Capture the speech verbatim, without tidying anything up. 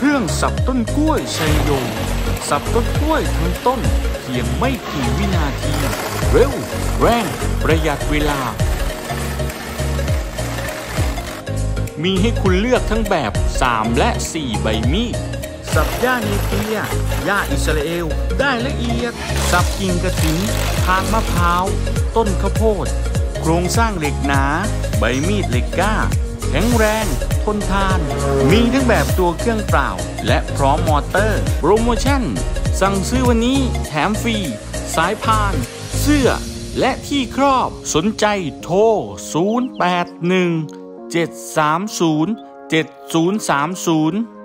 รื่องสับต้นกล้วยชัยโยสับต้นกล้วยทั้งต้นเพียงไม่กี่วินาทีเร็วแรงประหยัดเวลามีให้คุณเลือกทั้งแบบสามและสี่ใบมีดสับหญ้าเนเปียหญ้าอิสราเอลได้ละเอียดสับกิ่งกระถินทานมะพร้าวต้นข้าวโพดโครงสร้างเหล็กหนาใบมีดเหล็กก้าแข็งแรงทนทานมีทั้งแบบตัวเครื่องเปล่าและพร้อมมอเตอร์โปรโมชั่นสั่งซื้อวันนี้แถมฟรีสายพานเสื้อและที่ครอบสนใจโทรศูนย์ แปด หนึ่ง เจ็ด สาม ศูนย์ เจ็ด ศูนย์ สาม ศูนย์